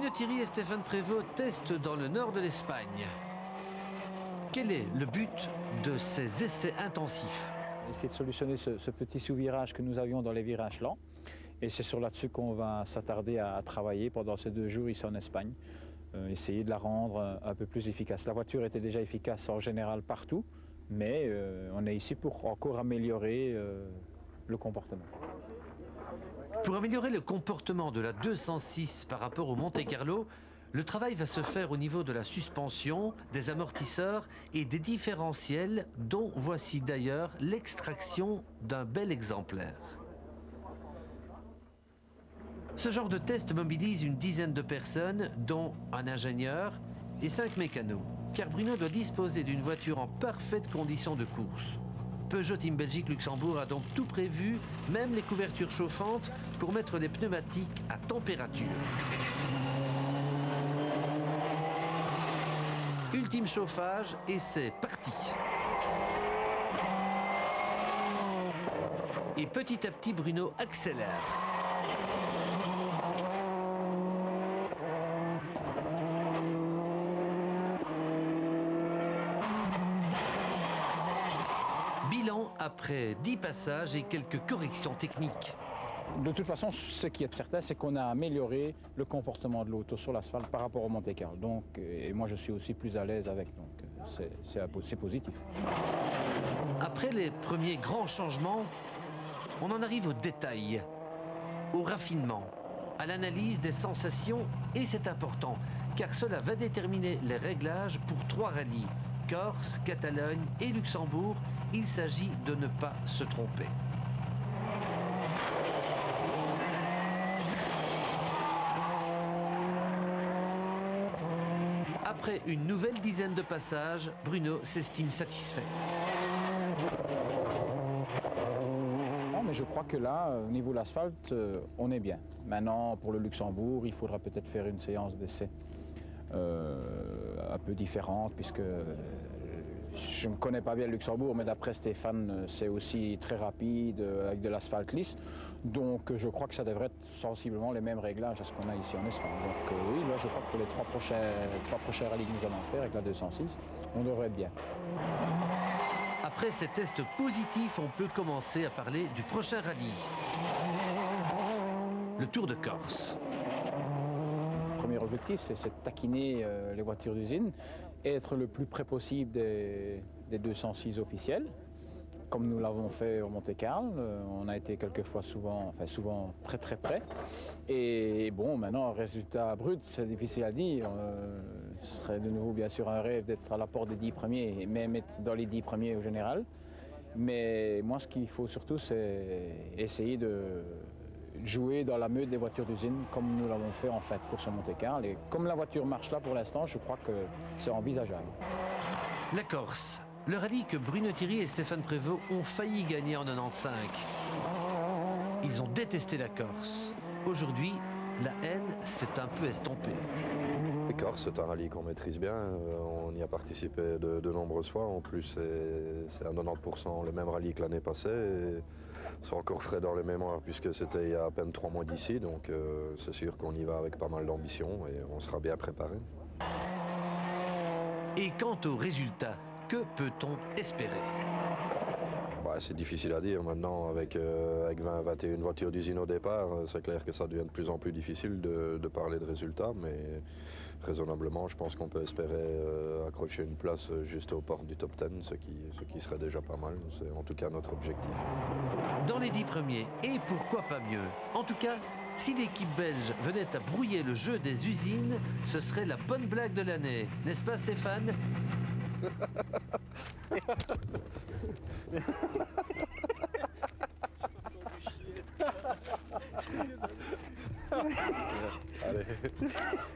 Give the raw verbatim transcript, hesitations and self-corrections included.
Bruno Thierry et Stéphane Prévost testent dans le nord de l'Espagne. Quel est le but de ces essais intensifs? Essayer de solutionner ce, ce petit sous-virage que nous avions dans les virages lents. Et c'est sur là-dessus qu'on va s'attarder à, à travailler pendant ces deux jours ici en Espagne. Euh, essayer de la rendre un peu plus efficace. La voiture était déjà efficace en général partout, mais euh, on est ici pour encore améliorer euh, le comportement. Pour améliorer le comportement de la deux cent six par rapport au Monte-Carlo, le travail va se faire au niveau de la suspension, des amortisseurs et des différentiels, dont voici d'ailleurs l'extraction d'un bel exemplaire. Ce genre de test mobilise une dizaine de personnes, dont un ingénieur et cinq mécanos, car Bruno doit disposer d'une voiture en parfaite condition de course. Peugeot Team Belgique Luxembourg a donc tout prévu, même les couvertures chauffantes, pour mettre les pneumatiques à température. Ultime chauffage et c'est parti. Et petit à petit, Bruno accélère. Bilan après dix passages et quelques corrections techniques. De toute façon, ce qui est certain, c'est qu'on a amélioré le comportement de l'auto sur l'asphalte par rapport au Monte-Carlo. Donc, et moi, je suis aussi plus à l'aise avec, donc c'est positif. Après les premiers grands changements, on en arrive au détail, au raffinement, à l'analyse des sensations, et c'est important, car cela va déterminer les réglages pour trois rallyes, Corse, Catalogne et Luxembourg. Il s'agit de ne pas se tromper. Après une nouvelle dizaine de passages, Bruno s'estime satisfait. Non, mais je crois que là, au niveau de l'asphalte, on est bien. Maintenant, pour le Luxembourg, il faudra peut-être faire une séance d'essai euh, un peu différente, puisque je ne connais pas bien le Luxembourg, mais d'après Stéphane, c'est aussi très rapide, avec de l'asphalte lisse. Donc je crois que ça devrait être sensiblement les mêmes réglages à ce qu'on a ici en Espagne. Donc euh, oui, là je crois que pour les trois prochains, trois prochains rallyes que nous allons faire avec la deux cent six, on devrait être bien. Après ces tests positifs, on peut commencer à parler du prochain rallye. Le Tour de Corse. Le premier objectif, c'est de taquiner euh, les voitures d'usine et être le plus près possible des, des deux cent six officiels. Comme nous l'avons fait au Monte-Carlo, on a été quelquefois souvent, enfin souvent très très près. Et bon, maintenant, résultat brut, c'est difficile à dire. Euh, ce serait de nouveau bien sûr un rêve d'être à la porte des dix premiers, et même être dans les dix premiers au général. Mais moi, ce qu'il faut surtout, c'est essayer de jouer dans la meute des voitures d'usine, comme nous l'avons fait en fait pour ce Monte-Carlo. Et comme la voiture marche là pour l'instant, je crois que c'est envisageable. La Corse. Le rallye que Bruno Thierry et Stéphane Prévost ont failli gagner en quatre-vingt-quinze. Ils ont détesté la Corse. Aujourd'hui, la haine s'est un peu estompée. La Corse, c'est un rallye qu'on maîtrise bien. On y a participé de, de nombreuses fois. En plus, c'est à quatre-vingt-dix pour cent le même rallye que l'année passée. C'est encore frais dans les mémoires puisque c'était il y a à peine trois mois d'ici. Donc euh, c'est sûr qu'on y va avec pas mal d'ambition et on sera bien préparé. Et quant aux résultats, que peut-on espérer? Bah, c'est difficile à dire maintenant, avec, euh, avec vingt, vingt et une voitures d'usine au départ, c'est clair que ça devient de plus en plus difficile de, de parler de résultats, mais raisonnablement, je pense qu'on peut espérer euh, accrocher une place juste aux portes du top dix, ce qui, ce qui serait déjà pas mal, c'est en tout cas notre objectif. Dans les dix premiers, et pourquoi pas mieux? En tout cas, si l'équipe belge venait à brouiller le jeu des usines, ce serait la bonne blague de l'année, n'est-ce pas Stéphane? Allez.